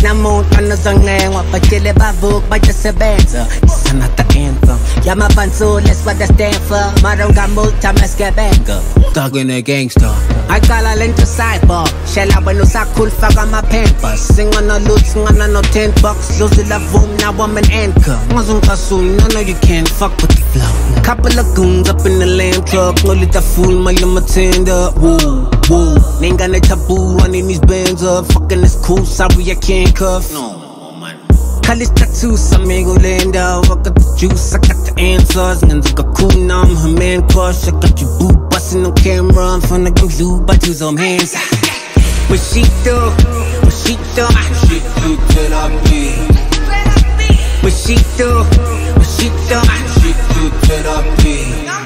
namuntu anozongengwa batshele bavuka bajasebenza it's not the anthem yamabantu that's what they stand for mara ungamulta maskebenga Thugin' gangster Ngaqala lento cyber Shela wena usakhulu faka ama-pampers Singana loot, singana no 10 bucks Lozilla voom, now I'm an anchor Ngazungkasuni, no you can't fuck with the flow Couple of goons up in the lamb truck No lit a fool, my tender Woo, woo Ningana taboo, running these bands up Fucking is cool, sorry I can't cuff No College tattoos, amigo Linda I got the juice, I got the answers Niggas got cool, now I'm her man crush I got your boo bustin' on camera I'm finna go blue, but use them hands What she do? What she do? She do therapy What she do? What she do? She do therapy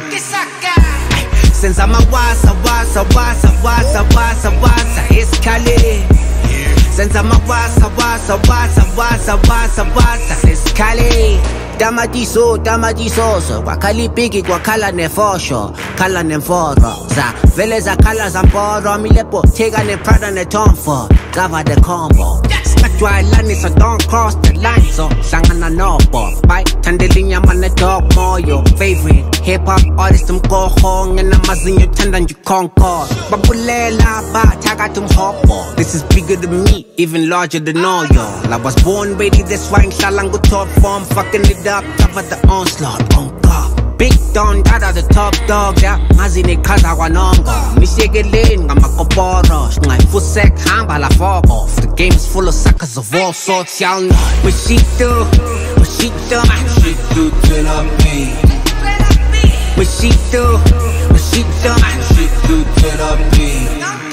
Senza mawaza, waza, waza, waza, waza, waza It's Cali Senza mawaza, waza, waza, waza, waza, waza It's Cali Damadiso Wakali pigi kwa kala nefosho Kala nemforo Za vele za kala za mporo Milepo tega ne prada ne tomfo Gava de combo Skatwa ilani so don't cross the line So sangana nobo Bite tandelinya mane dog moyo Favorite hip-hop artist mkoho Ngena mazinyo tanda njukonko Babulela ba taga tumhopo This is bigger than me, even larger than all y'all I was born ready, that's why Shalango top form Fucking it up, cover the onslaught, on God Big Don, dada the top dogs, yeah Mazine kaza wanongo Mishegelin, ngamakoporo Ngay fusek, hamba la fuck off The game is full of suckers of all sorts, y'all know What she do? What she do? She do therapy What she do? What she do? She do therapy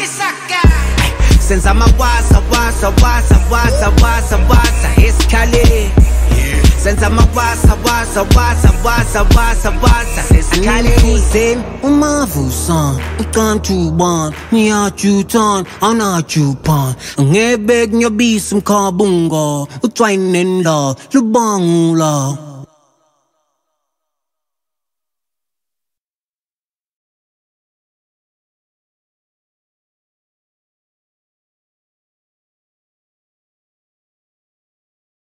Senza mawaza, waza, waza, waza, waza, waza It's Cali Senza mawaza, waza, waza, waza, waza, waza It's Cali Kuzen, umavusan Ukantuban, niyachutan, anachupan Ngebeg nyobisum kabunga Utwainenda, lubangula